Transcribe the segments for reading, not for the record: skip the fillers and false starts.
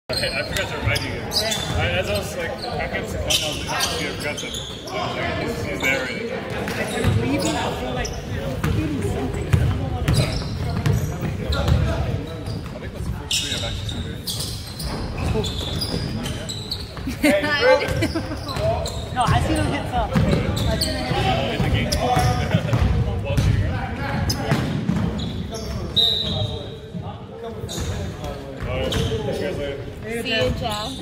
I forgot to remind you guys. As I was like packing up to come, I forgot to. He's there already. I'm leaving. I feel like I'm forgetting something. I don't know what it is. I think that's the first three I've actually seen. No, I see them hit some. I see them hit some. In the game. While shooting around. Alright, see you guys later. See you, ciao.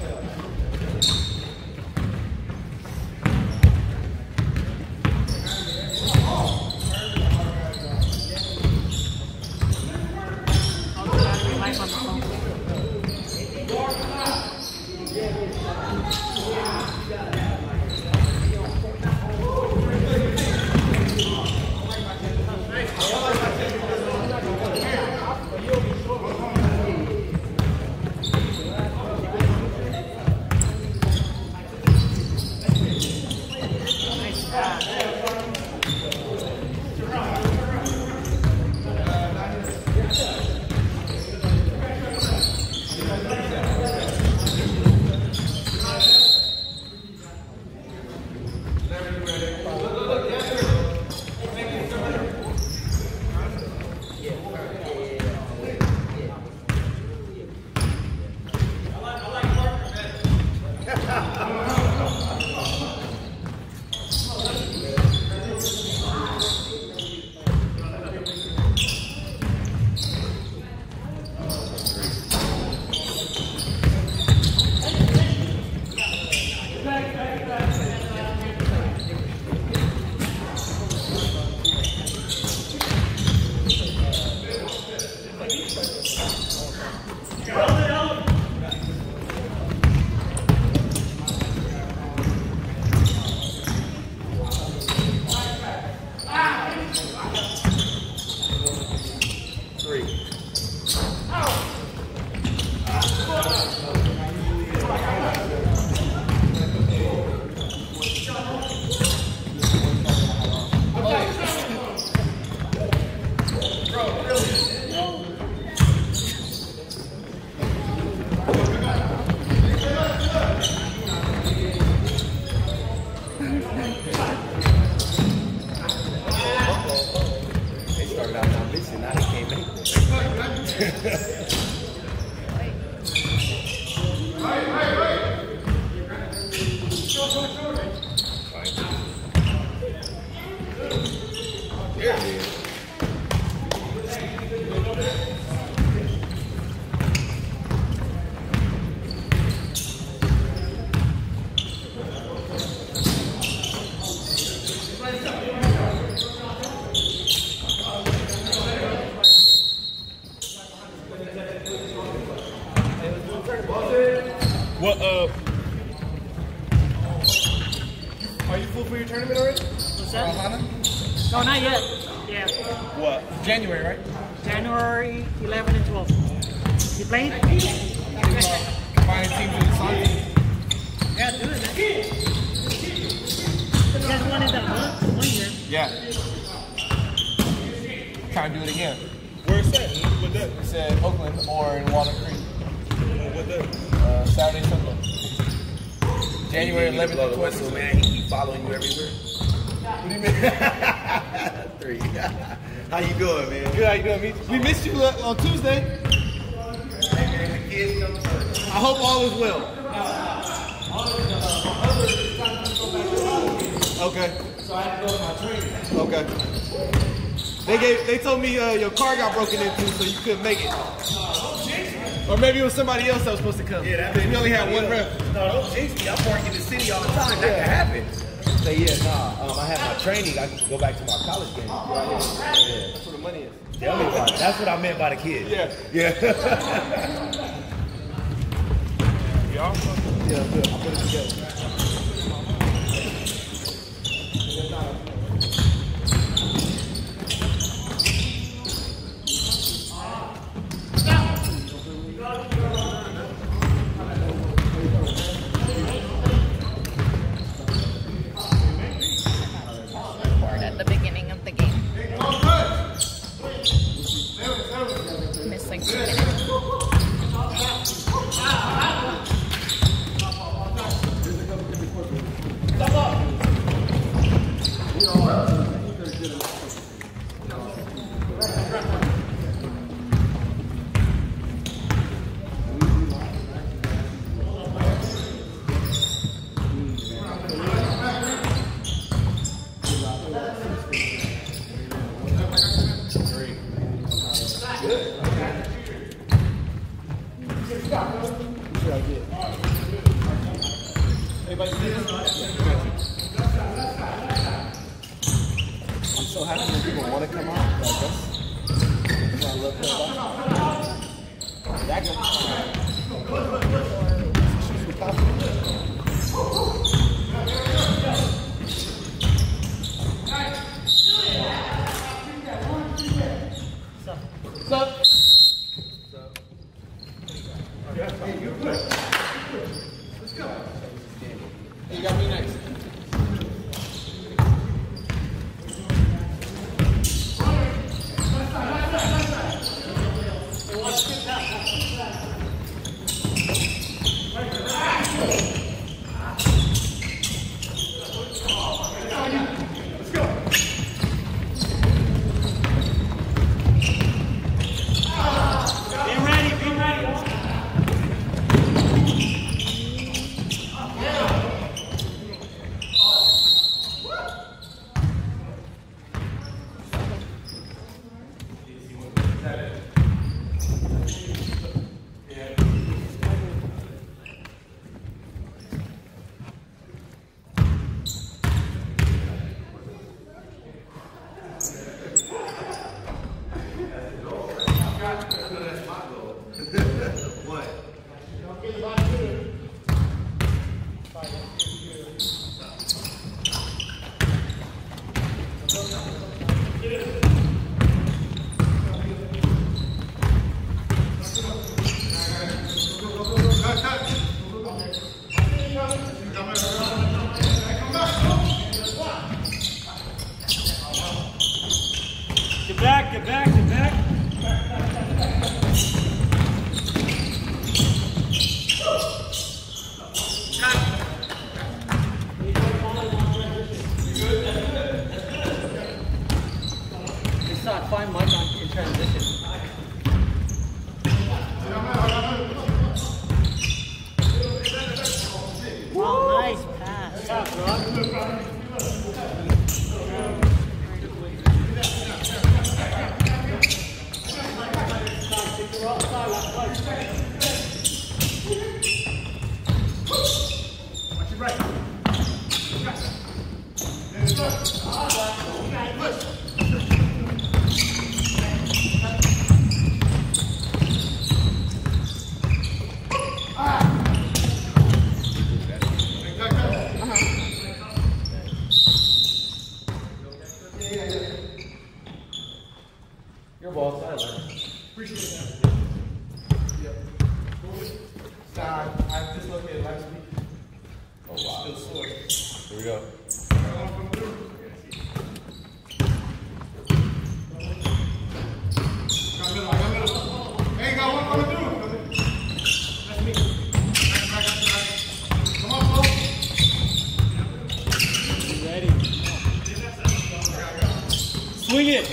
What, are you full for your tournament already? What's that? Hana? No, not yet. Yeah. What? January, right? January 11 and 12. You playing? Combining teams with the Sun team. Yeah, do it, man. You guys won it that one year. Yeah. Trying to do it again. Where is that? What day? It said Oakland or in Walnut Creek. What day? Saturday, Sunday. January 11th to 12th. So man, he keep following you everywhere. What do you mean? 3. How you doing, man? Good, how you doing, Meech? We missed you on Tuesday. Hey man, the kids come first. I hope all is well. Okay. So I had to go to my training. Okay. They told me your car got broken into, so you couldn't make it. Or maybe it was somebody else that was supposed to come. Yeah, that we only had one rep. No, don't jinx me. I park in the city all the time. That can happen. Say, yeah, nah, I have my training. I can go back to my college game. Yeah. That's where the money is. Tell me about it. That's what I meant by the kid. Yeah. Yeah. Y'all? Yeah, good. I'll put it together. At the beginning of the game. Missing 2 minutes. should I get? Anybody see this? I'm so happy when people want to come out. Like that's what I love that goes. Shoots with confidence. What's up? Hey, you're good. Let's go. Hey, you got me next. Get back, get back, get back. It's not fine, Mike, in transition. Oh, nice pass. Your ball, Tyler. Appreciate that. Yep. Stop. I dislocated last week. Oh, wow. Still sore. Here we go. Hey, got one coming through. That's me. Come on, folks. Ready. Swing it.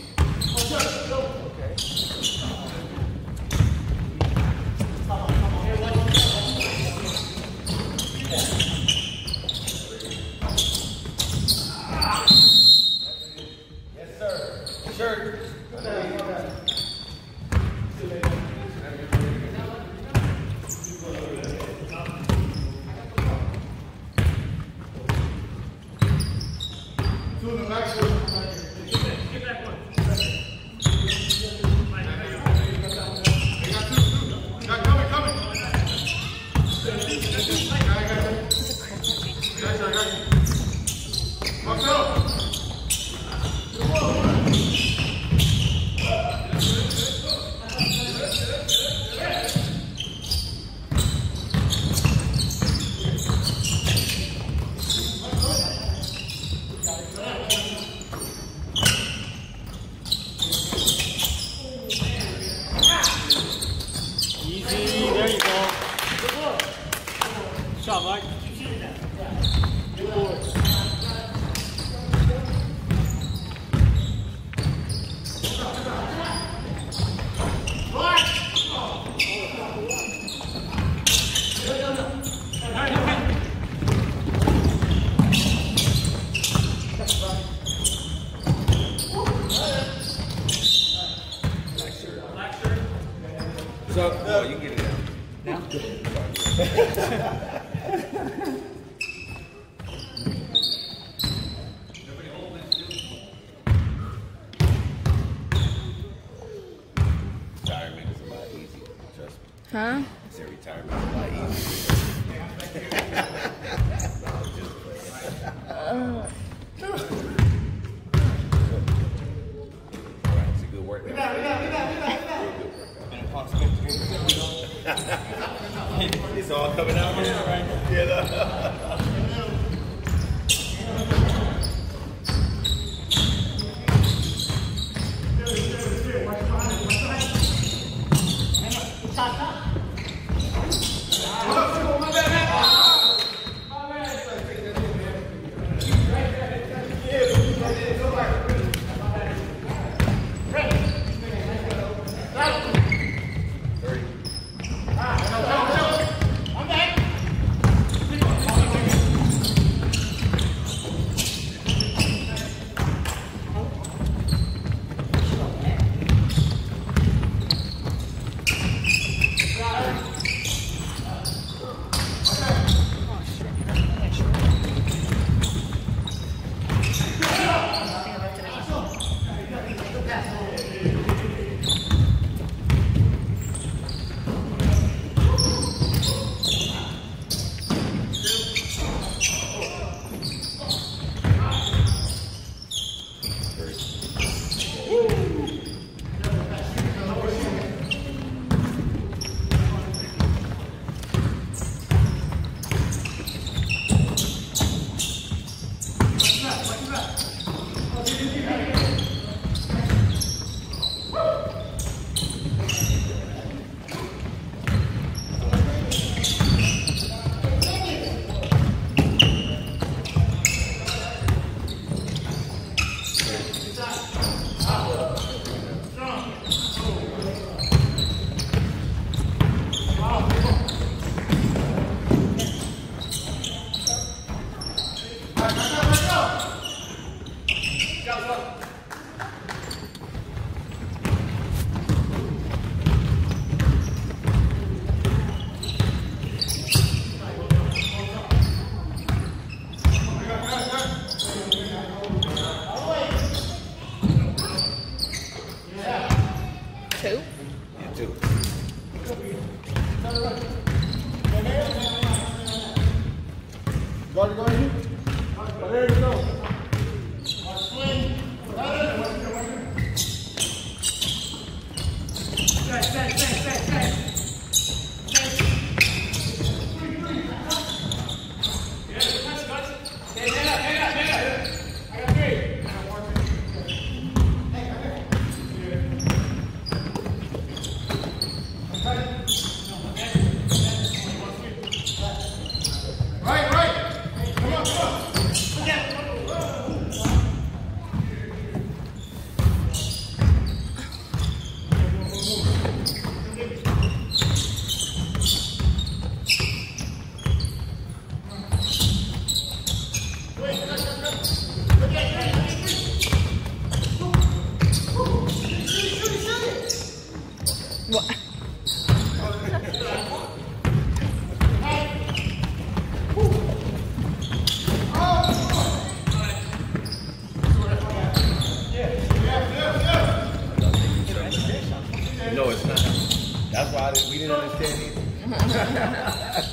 Shot, Mike. Good board. So, oh, you can get it down. Now? Retirement is a lot easier. Trust me. Huh? I said retirement is a lot easier. Alright, it's a good workout. It's all coming out here, right? Yeah. Two? Yeah, too. There you go. No, it's not. That's why we didn't understand either.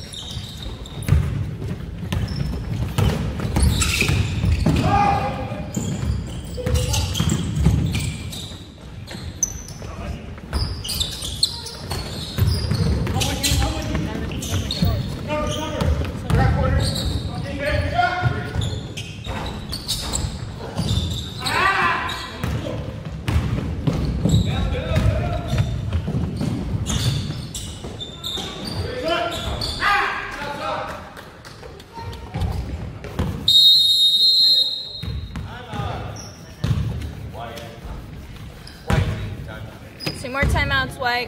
Two more timeouts, White.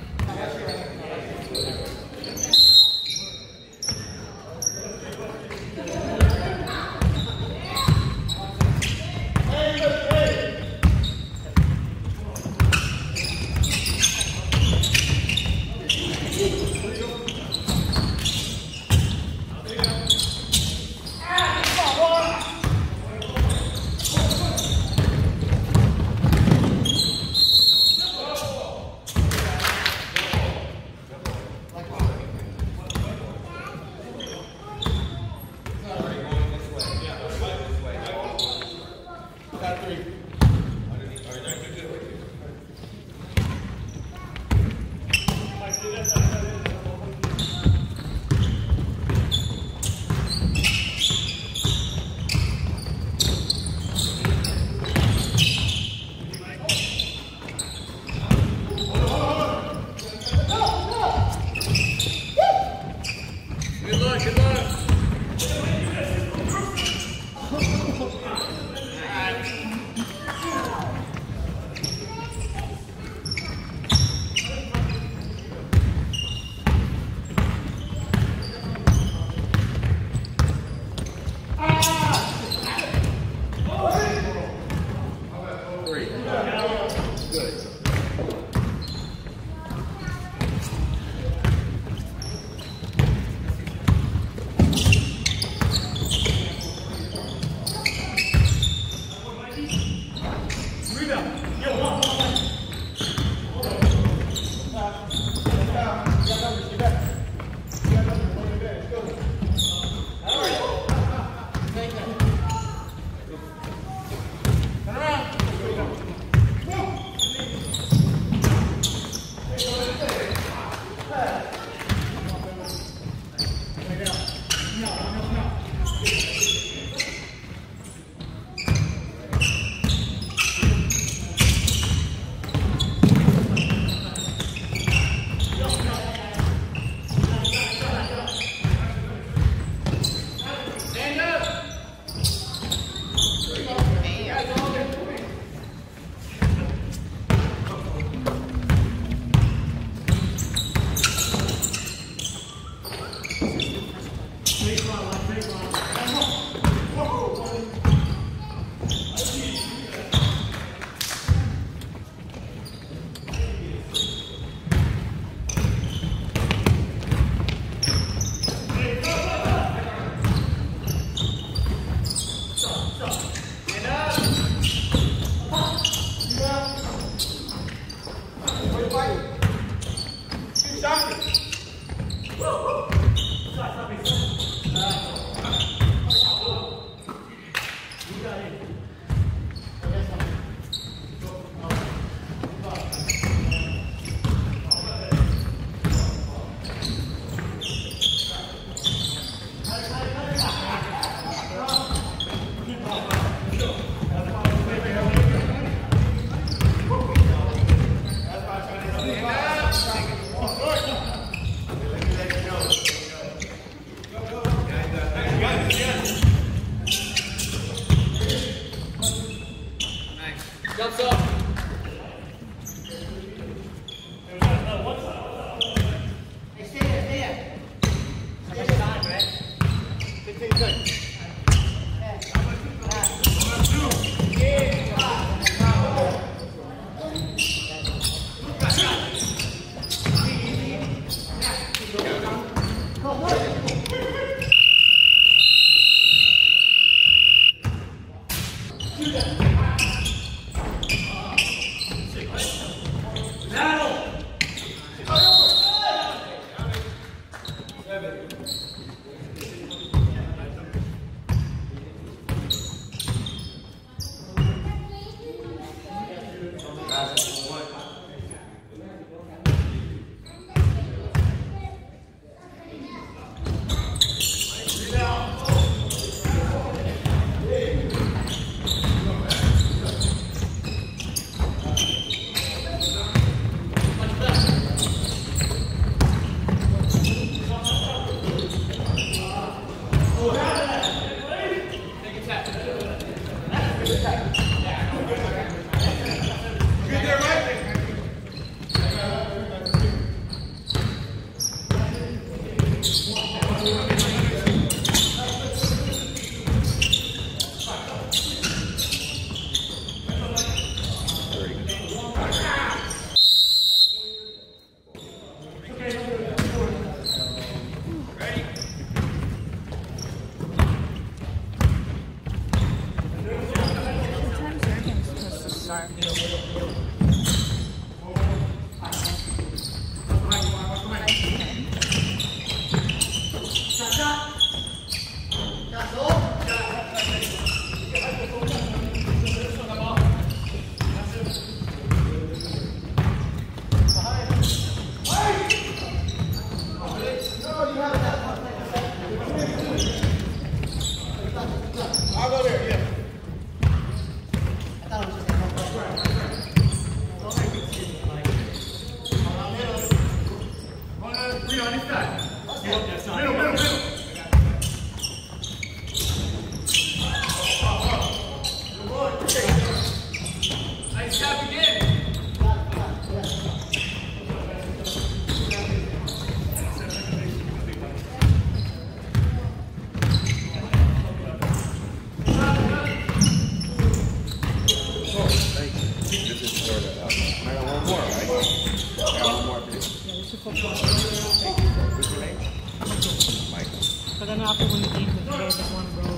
But then after when the game was today, just one bro.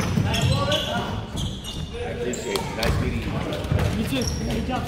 I appreciate it. Nice meeting you. You too. Good job.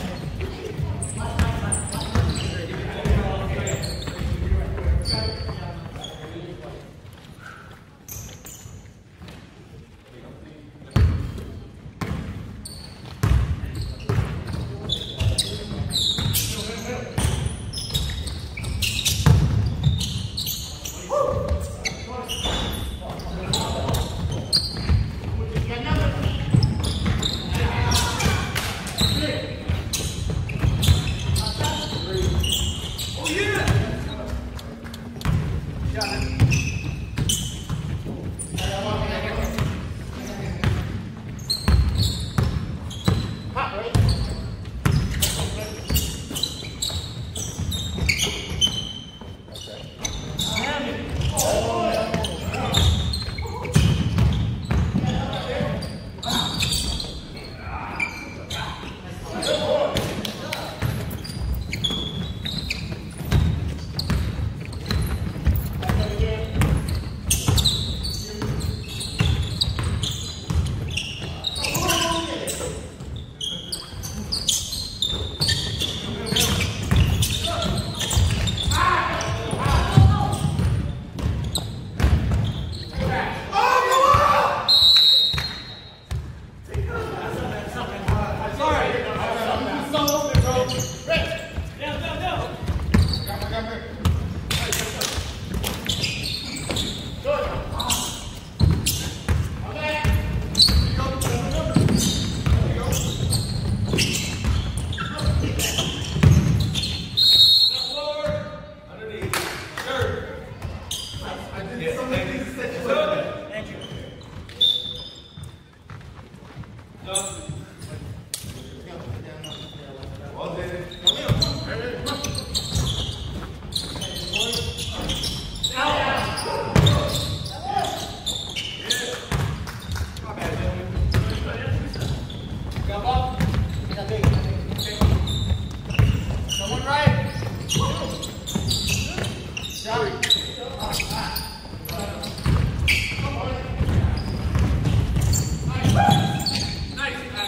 Nice.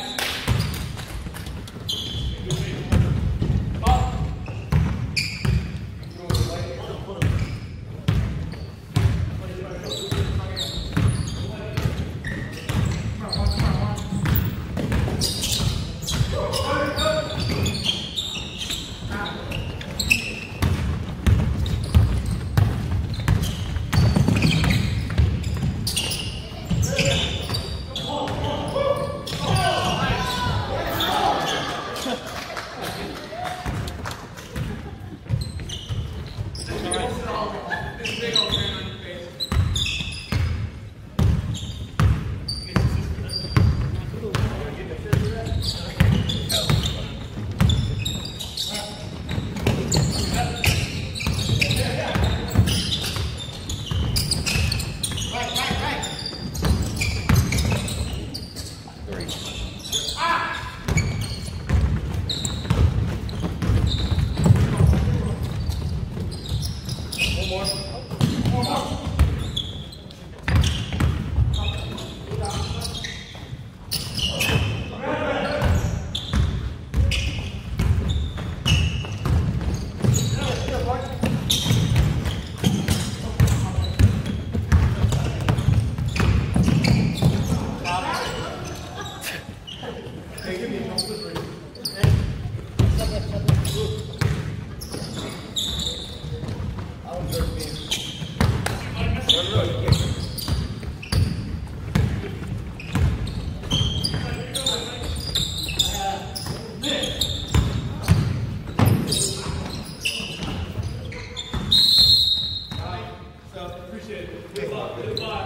appreciate it. Good luck. Good luck.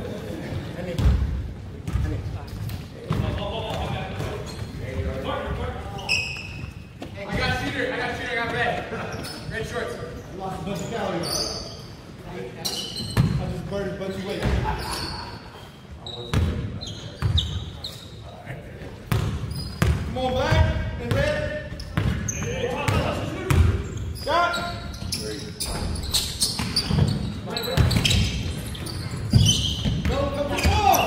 I got shooter. I got red. Red shorts. I lost a bunch of calories. I just burned a bunch of weight. Come on, black and red. Shot. Go, come on.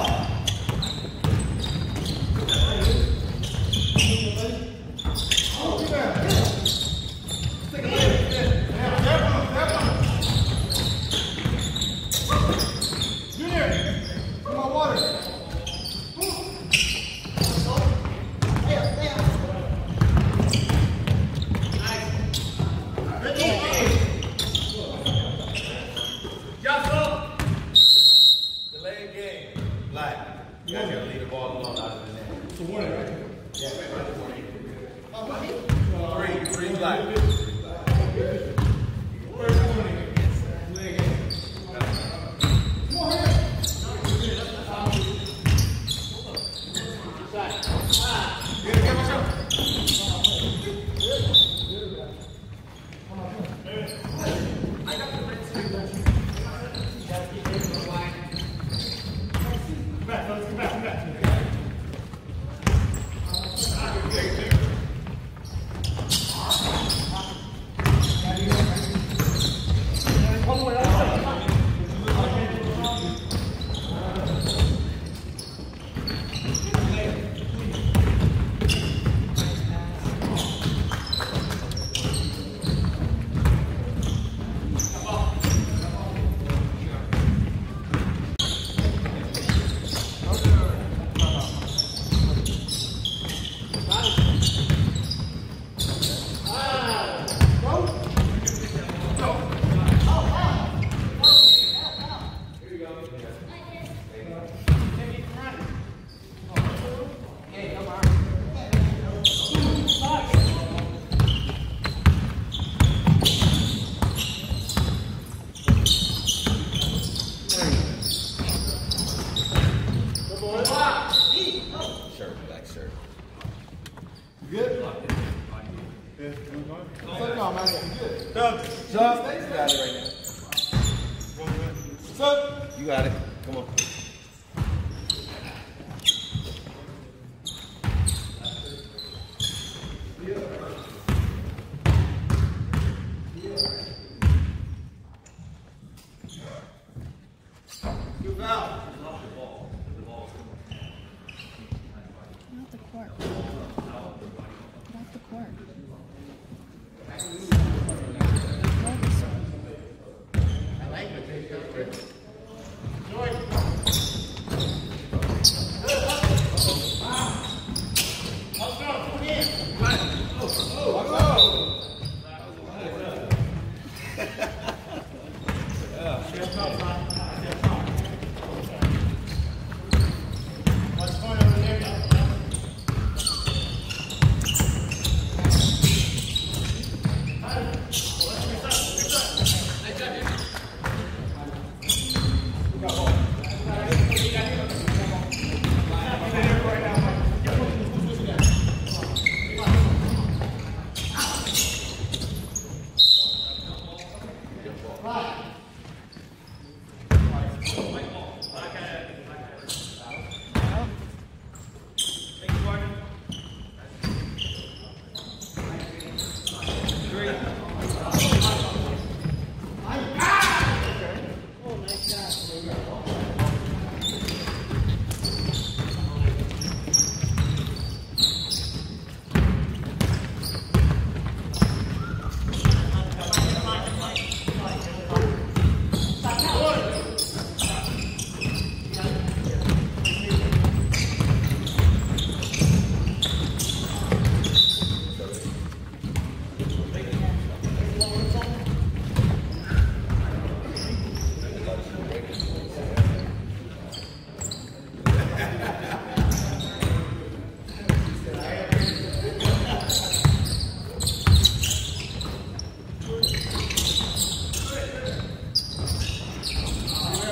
Oh, get back. Take a minute. Junior, come on, water. Delayed game. Black. You guys gotta leave the ball alone out of the net. It's a warning, right? Yeah. Three black. First warning. Delay game. Come on, hurry. You good? Yeah. No, man, you good. Tough. You got it right now. What's up? You got it. Come on. Good foul. Not the court. Not the court.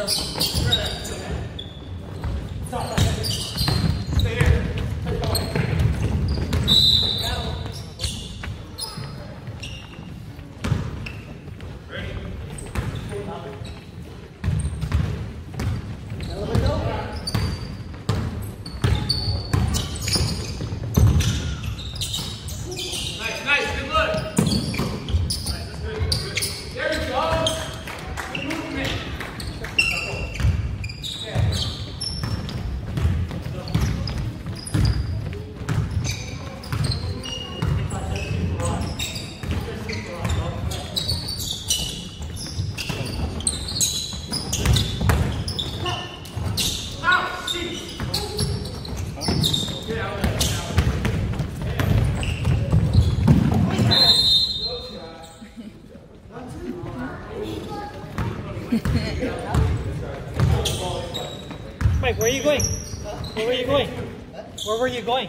Mike, where are you going? Where were you going? Where were you going?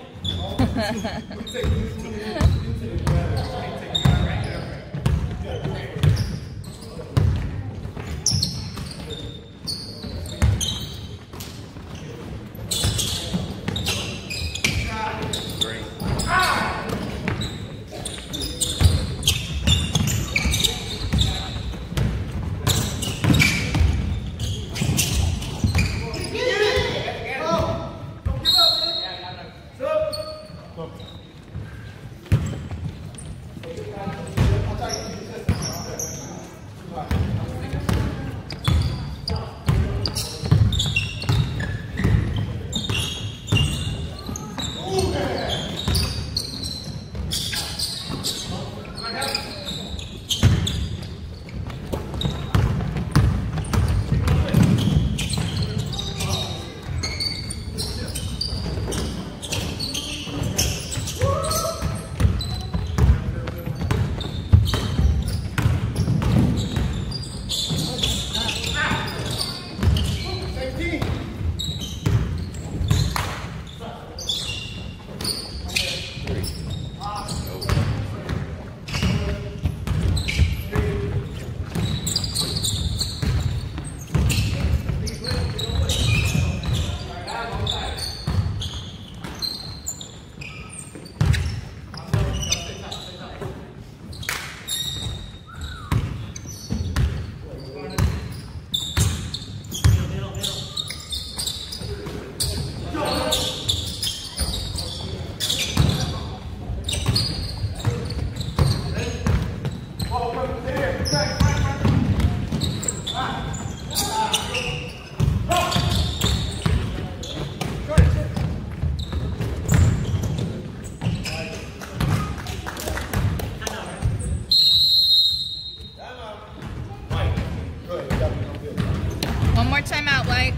One more time out, White.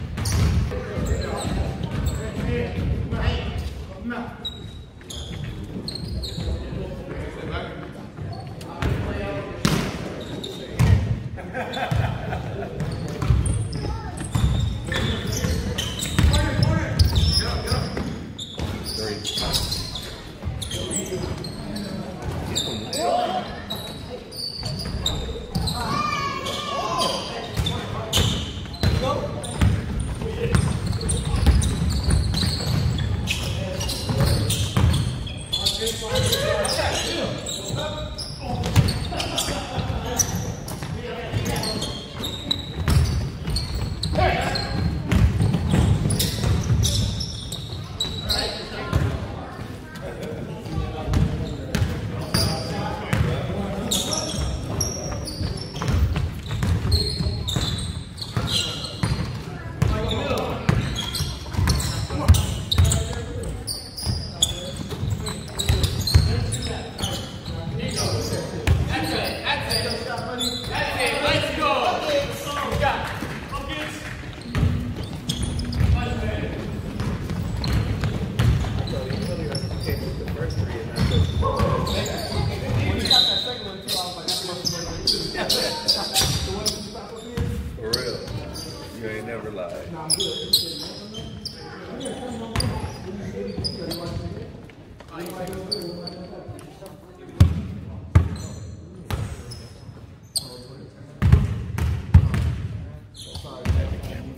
For real. You ain't never lied.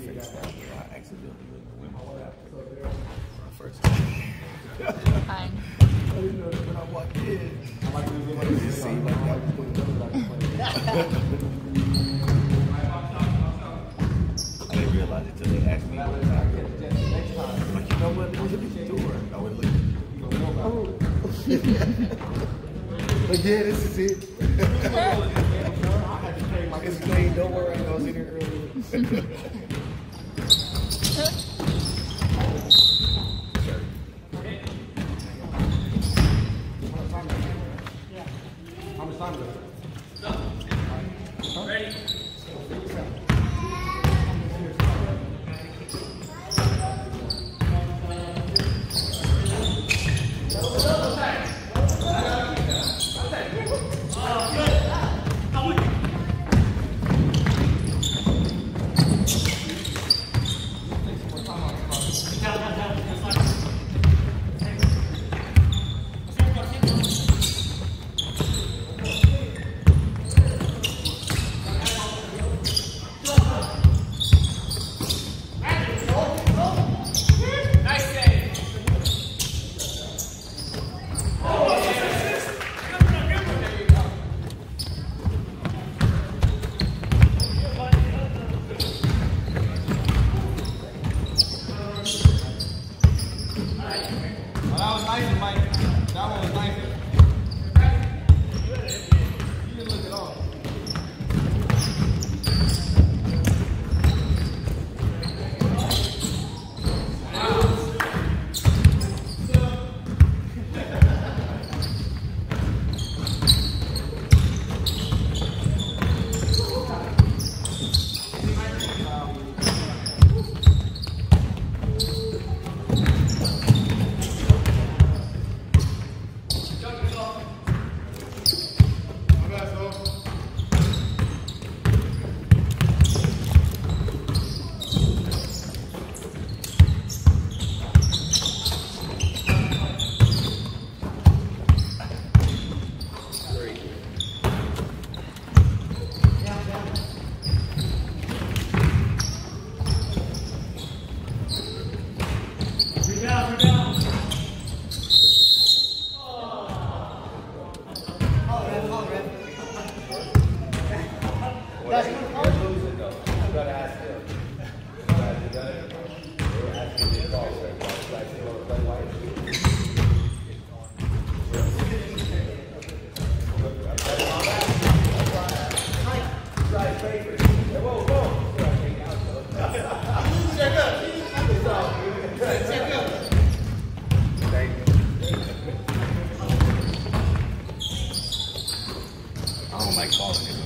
face down. I accidentally went my first time. Fine. I didn't know that when I walked in. It just seemed like that was I didn't realize it until they asked me. Like, you know what? Look at the door. I would look at But yeah, this is it. It's clean. Don't worry. I was in here earlier. How much time is it? Ready? I don't like calling it.